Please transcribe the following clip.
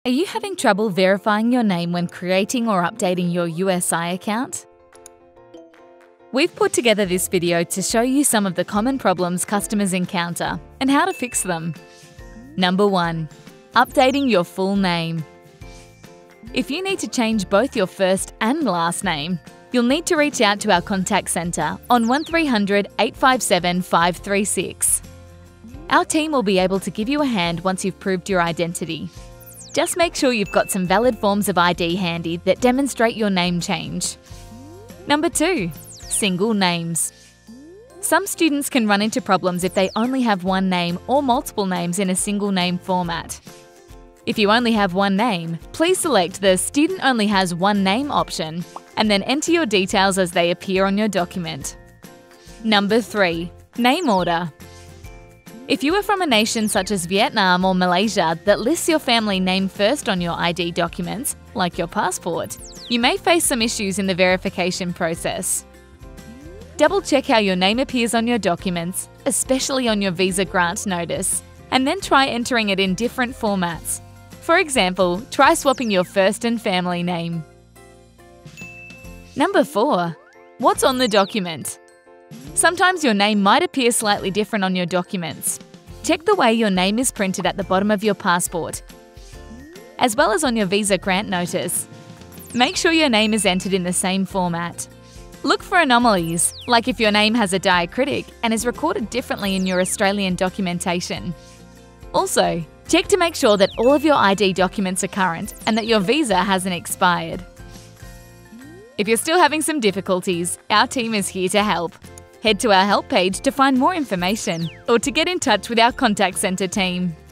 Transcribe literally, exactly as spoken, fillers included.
Are you having trouble verifying your name when creating or updating your U S I account? We've put together this video to show you some of the common problems customers encounter and how to fix them. Number one. Updating your full name. If you need to change both your first and last name, you'll need to reach out to our contact centre on one three hundred, eight five seven, five three six. Our team will be able to give you a hand once you've proved your identity. Just make sure you've got some valid forms of I D handy that demonstrate your name change. Number two. Single names. Some students can run into problems if they only have one name or multiple names in a single name format. If you only have one name, please select the Student Only Has One Name option and then enter your details as they appear on your document. Number three. Name order. If you are from a nation such as Vietnam or Malaysia that lists your family name first on your I D documents, like your passport, you may face some issues in the verification process. Double-check how your name appears on your documents, especially on your visa grant notice, and then try entering it in different formats. For example, try swapping your first and family name. Number four. What's on the document? Sometimes your name might appear slightly different on your documents. Check the way your name is printed at the bottom of your passport, as well as on your visa grant notice. Make sure your name is entered in the same format. Look for anomalies, like if your name has a diacritic and is recorded differently in your Australian documentation. Also, check to make sure that all of your I D documents are current and that your visa hasn't expired. If you're still having some difficulties, our team is here to help. Head to our help page to find more information or to get in touch with our contact centre team.